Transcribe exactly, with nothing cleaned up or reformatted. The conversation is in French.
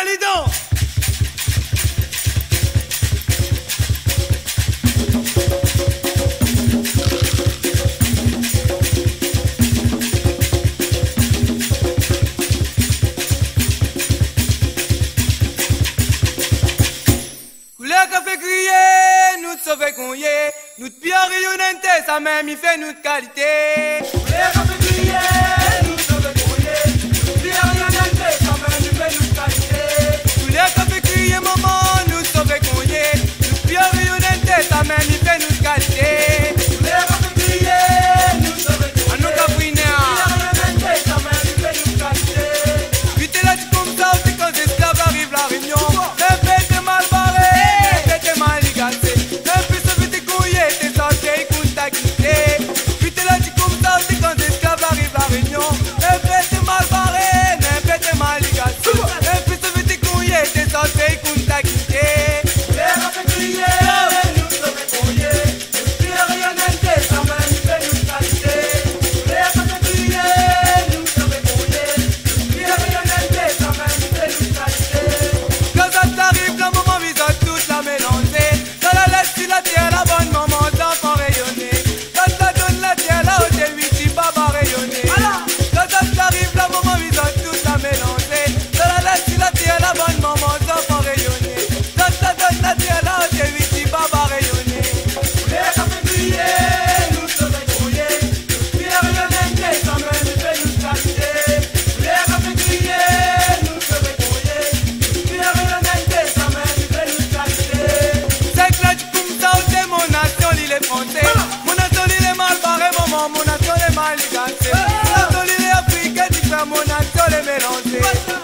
Alidon. Couleur qu'a fait crier, nous te sauver qu'on y est. Nous te pire rayonnante, ça même il fait notre qualité. Couleur qu'a fait crier, nous te sauver qu'on y est. Nous te pire rayonnante, ça même il fait notre qualité. Couleur qu'a fait crier maman, nous te sauver qu'on y est. Nous te pire rayonnante, ça même il fait notre qualité. Couleur qu'a fait crier, nous te sauver qu'on y est. Nous qu'a pris néa. Rayonnante, ça même il fait notre qualité. Puis t'es là tu comme ça, c'est quand les esclaves arrivent la réunion. Mon nation il est mal barré, maman, mon nation est mal ligacée. Mon nation il est africain, tu fais mon nation est mélangé.